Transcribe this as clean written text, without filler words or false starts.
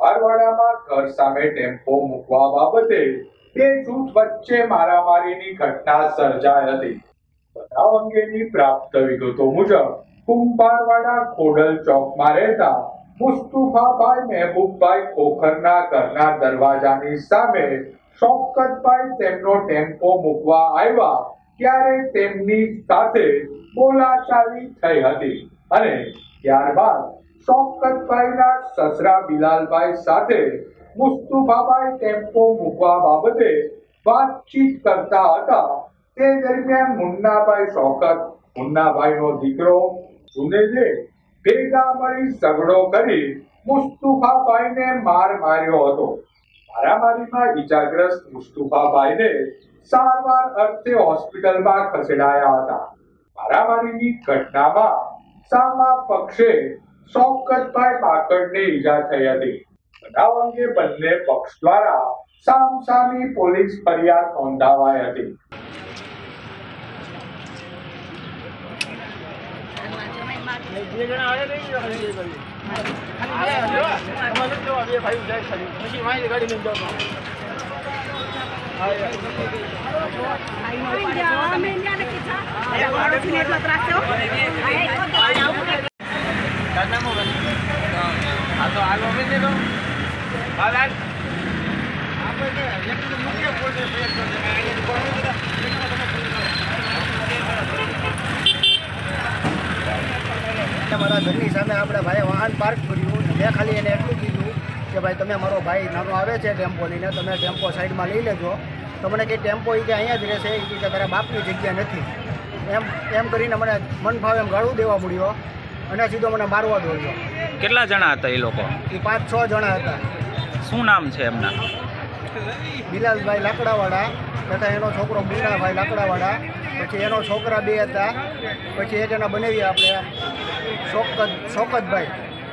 બારવાડામાં ઘર સામે ટેમ્પો મૂકવા બાબતે બે જૂથ વચ્ચે મારામારીની ઘટના સર્જાઈ હતી। બનાવ અંગેની પ્રાપ્ત વિગતો મુજબ કુંભારવાડા ખોડલ ચોકમાં રહેતા મુસ્તુફાભાઈ મહેબૂબભાઈ ખોખરના ઘરના દરવાજાની સામે શૌકતભાઈ તેમનો ટેમ્પો મૂકવા આવ્યા ત્યારે તેમની સાથે બોલાચાલી થઈ હતી અને ત્યારબાદ શૌકતભાઈના સસરા બિલાલભાઈ સાથે મુસ્તુફાભાઈ ટેમ્પો મૂકવા બાબતે વાતચીત કરતા હતા। તે દરમિયાન મુન્નાભાઈનો દીકરો જુનેદે ભેગા મળી ઝઘડો કરી મુસ્તુફાભાઈને માર માર્યો હતો। મારામારીમાં ઈજાગ્રસ્ત મુસ્તુફાભાઈને સારવાર અર્થે હોસ્પિટલમાં ખસેડાયા હતા। મારામારીની ઘટનામાં સામા પક્ષે શૌકતભાઈ બાકડને ઈજા થઈ હતી। બનાવ અંગે બંને પક્ષ દ્વારા સામસામી પોલીસ ફરિયાદ નોંધાવાઈ હતી। મારા ઘરની સામે આપણા ભાઈએ વાહન પાર્ક કર્યું। મેં ખાલી એને એટલું કીધું કે ભાઈ તમે મારો ભાઈ નાનો આવે છે ટેમ્પો લઈને, તમે ટેમ્પો સાઈડમાં લઈ લેજો। તમને કે ટેમ્પો એ કે અહીંયા જ રહેશે, એ કે તારા બાપની જગ્યા નથી એમ કરીને મને મન ભાવ એમ ગાળું દેવા મળ્યો અને સીધો મને મારવા દોડ્યો। કેટલા જણા હતા એ લોકો? એ 5-6 જણા હતા। શું નામ છે એમના? બિલાલભાઈ લાકડાવાળા તથા એનો છોકરો મુન્નાભાઈ લાકડાવાળા, પછી એનો છોકરા 2 હતા, પછી એક એના બનાવી આપણે શૌકતભાઈ